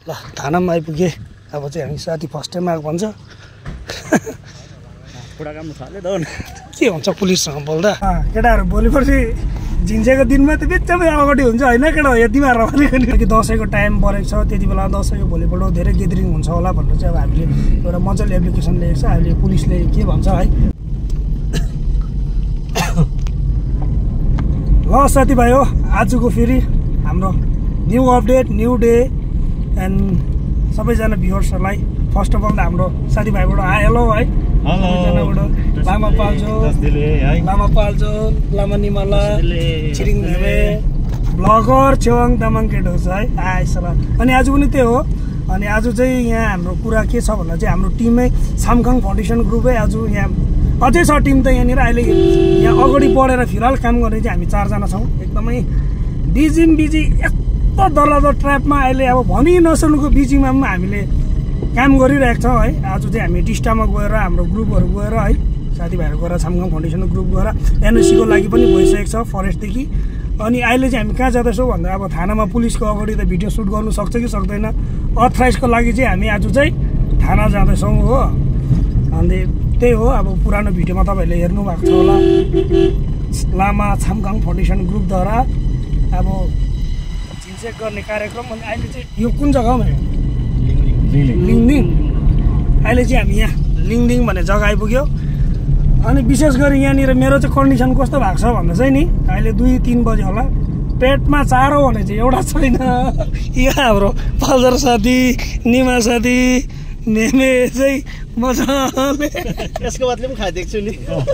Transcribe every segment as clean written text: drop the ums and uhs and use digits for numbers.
ल थानामा आइपुगे। अब चाहिँ हामी साथी फर्स्ट टाइम आएको भन्छ पुरा काम थाल्यो त के हुन्छ पुलिससँग बोल्दा। केटाहरू भोलिपर्सि झिन्सेको दिनमा त बित्थामै अगाडि हुन्छ होइन केटा यति मार कि दसैँको टाइम परेको छ त्यति बेला दसैँको भोलिपल्ट धेरै गेदरिङ हुन्छ होला भनेर चाहिँ अब हामीले एउटा मजाले एप्लिकेसन लेखेको छ। हामीले पुलिसले के भन्छ है। ल साथीभाइ हो आजको फेरि हाम्रो new update new day and सबैजना भ्युअर्सहरूलाई फर्स्ट अफ अल त हाम्रो साथीभाइबाट हेलो है लामा पाल्जो लामा निमाला छिरिङ भेवे ब्लगर छेवाङ तामाङ केटो छ है आइसला। अनि आज पनि त्यही हो। अनि आज चाहिँ यहाँ हाम्रो कुरा के छ भन्दा चाहिँ हाम्रो टिमै सामगाङ फाउन्डेसन ग्रुपै आज यहाँ अझै छ टिम त यहाँनिर अहिले यहाँ अगाडि बढेर फिलहाल काम गर्ने चाहिँ हामी 4 जना छौँ। एकदमै बिजी यस्तो डरलाग्दो ट्र्यापमा अहिले अब भनि नसक्नुको बिजीमा पनि हामीले काम गरिरहेको छौँ है। आज चाहिँ हामी टिस्टामा गएर हाम्रो ग्रुपहरू गएर है साथीभाइहरू गएर सामगाङ फाउन्डेसनको ग्रुप गएर एनओसीको लागि पनि भइसकेको छ फरेस्टदेखि। अनि अहिले चाहिँ हामी कहाँ जाँदैछौँ भन्दा अब थानामा पुलिसको अगाडि त भिडियो सुट गर्नु सक्छ कि सक्दैन अथराइजको लागि चाहिँ हामी आज चाहिँ थाना जाँदैछौँ हो। अनि त्यही हो अब पुरानो भिडियोमा तपाईँहरूले हेर्नु भएको छ होला लामा सामगाङ फाउन्डेसन ग्रुपद्वारा अब झिनचेक गर्ने कार्यक्रम। अनि अहिले चाहिँ यो कुन जग्गामा लिङदिङ अहिले चाहिँ हामी यहाँ लिङदिङ भन्ने जग्गा आइपुग्यो। अनि विशेष गरी यहाँनिर मेरो चाहिँ कन्डिसन कस्तो भएको छ भन्दा चाहिँ नि अहिले 2-3 बजे होला पेटमा चारो भने चाहिँ एउटा छैन। यहाँ हाम्रो पाल्जर साथी निमा साथी मेमे चाहिँ मजाले यसको बदले पनि खाइदिएको छु नि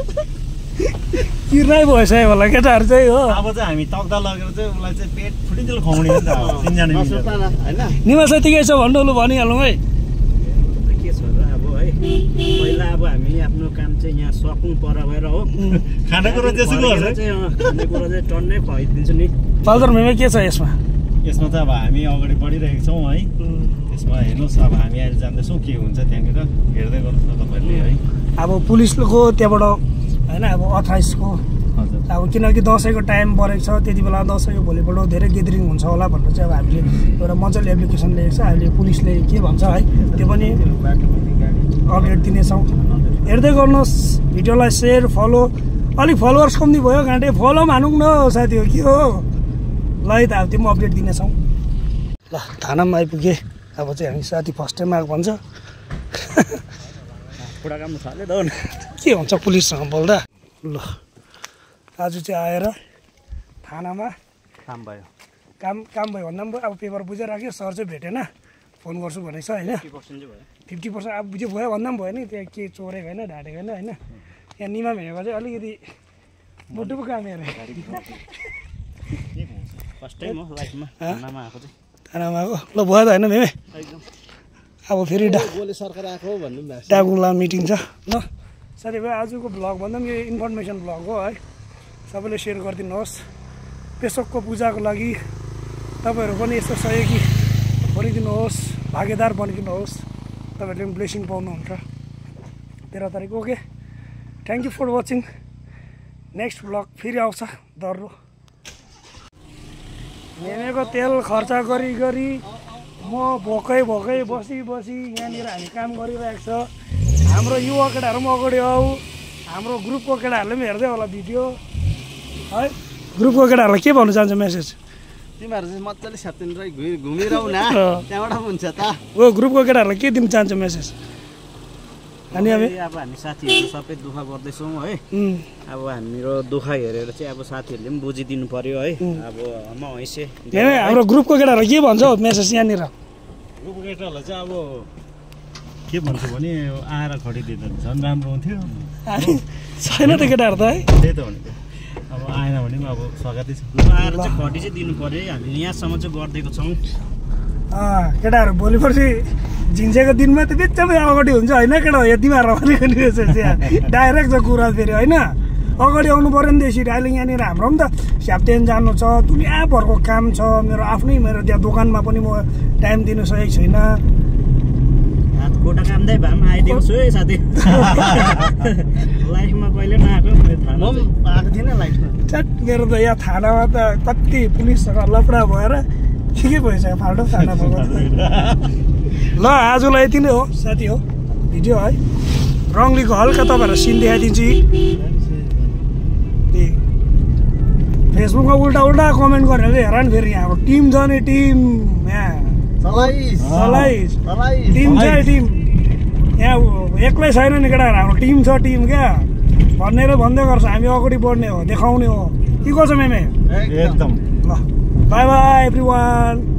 किर्नै भइसक्यो होला केटाहरू चाहिँ हो। अब चाहिँ हामी तक्दा लगेर चाहिँ उसलाई चाहिँ पेट फुटिन्जेल खुवाउने नि त तीनजना हैन। निमा साथी के छ भन्नु लु भनिहालौँ है। के छ र अब है पहिला अब हामी आफ्नो काम चाहिँ यहाँ सकौँ पर भएर हो खानेकुरा त्यसो गर्छ खानेकुरा चाहिँ टन्नै खुवाइदिन्छु नि। पाल्जर मेमे के छ यसमा त अब हामी अगाडि बढिरहेको छौँ है। त्यसमा हेर्नुहोस् अब हामी अहिले जाँदैछौँ के हुन्छ त्यहाँनिर हेर्दै गर्नुहोस् न तपाईँहरूले है। अब पुलिसको त्यहाँबाट होइन अब अथराइजको अब किनकि दसैँको टाइम परेको छ त्यति बेला दसैँको भोलिपल्ट धेरै गेदरिङ हुन्छ होला भनेर चाहिँ अब हामीले एउटा मजाले एप्लिकेसन लेखेको छ। हामीले पुलिसले के भन्छ है त्यो पनि अपडेट दिनेछौँ। हेर्दै गर्नुहोस् भिडियोलाई सेयर फलो अलिक फलोवर्स कम्ती भयो घाँटे फलो पनि हानौँ न साथी हो के हो ल है त अब त्यो पनि अपडेट दिनेछौँ। ल थानामा आइपुगे। अब चाहिँ हामी साथी फर्स्ट टाइम आएको भन्छ पुरा काम थाल्यो त के हुन्छ पुलिससँग बोल्दा। ल आज चाहिँ आएर थानामा काम भयो काम भयो भन्दा पनि अब पेपर बुझेर राख्यो सर चाहिँ भेटेन फोन गर्छु भनेको छ होइन 50% अब बुझ्यो भयो भन्दा पनि भयो नि त्यहाँ के चोरेको होइन ढाँटेको होइन होइन। यहाँ निमा भेटेको चाहिँ अलिकति मुटु पो काम हेरेँ फर्स्ट टाइम हो लाइफमा थानामा आएको चाहिँ थानामा आएको। ल भयो त होइन मेमे अब फेरि सरकार आएको भन्नु डाकुला मिटिङ छ। ल साथीभाइ आजको भ्लग भन्दा पनि यो इन्फर्मेसन भ्लग हो है। सबैले सेयर गरिदिनुहोस्। पेसोकको पूजाको लागि तपाईँहरू पनि यस्तो सहयोगी बनिदिनुहोस् भागीदार बनिदिनुहोस्। तपाईँहरूले पनि ब्लेसिङ पाउनुहुन्छ 13 तारिक। Okay thank you for watching. Next vlog फेरि आउँछ दर्रो। मेमेको तेल खर्च गरी म भोकै बसी यहाँनिर हामी काम गरिरहेको छ। हाम्रो युवा केटाहरू पनि अगाडि आऊ हाम्रो ग्रुपको केटाहरूले पनि हेर्दै होला भिडियो है। ग्रुपको केटाहरूलाई के भन्नु चाहन्छ मेसेज तिमीहरू चाहिँ मजाले सेप्टेम्बर घुमिरहौ न त्यहाँबाट हुन्छ त ओ ग्रुपको केटाहरूलाई के दिन चाहन्छ मेसेज। अनि अब हामी साथीहरू सबै दुःख गर्दैछौँ है। अब हाम्रो दुःख हेरेर चाहिँ अब साथीहरूले पनि बुझिदिनु पर्यो है। अब म हैसे हाम्रो ग्रुपको केटाहरूलाई के भन्छ मेसेज यहाँनिर ग्रुपको केटाहरूलाई चाहिँ अब के भन्छु भने आएर खटिदिँदा झन् राम्रो हुन्थ्यो छैन त केटाहरू त है। त्यही त भनेको अब आएन भने पनि अब स्वागतै छ आएर चाहिँ खटी चाहिँ दिनु पर्यो है। हामीले यहाँसम्म चाहिँ गरिदिएको छौँ। केटाहरू भोलिपर्सि झिन्सेको दिनमा त बित्थामै अगाडि हुन्छ होइन केटा यति मार डाइरेक्ट छ कुरा फेरि होइन। अगाडि आउनु पऱ्यो नि त यसरी। अहिले यहाँनिर हाम्रो पनि त स्याप्टेन जानु छ दुनियाँभरको काम छ। मेरो त्यहाँ दोकानमा पनि म टाइम दिनु सकेको छैन। गोटा कामदै भए पनि आइदिएको छु है साथी लाइफमा कहिले नआएको आएको थिएन लाइफमा मेरो त यहाँ थानामा त कति पुलिससँग लफडा भएर के भइसक्यो फाल्टो खाना पकाउँदा ल आजलाई यति नै हो साथी हो भिडियो है रङ्गलीको हल्का तपाईँहरूलाई सिन देखाइदिन्छु फेसबुकमा उल्टा उल्टा कमेन्ट गरेर हेरान फेरि यहाँ टिम छ नि टिम टिम छ टिम यहाँ एक्लै छैन नि केटाहरू हाम्रो टिम छ टिम क्या भनेर भन्दै गर्छ हामी अगाडि बढ्ने हो देखाउने हो के गर्छ मेमे एकदम ल बाई बाई एभ्रिवान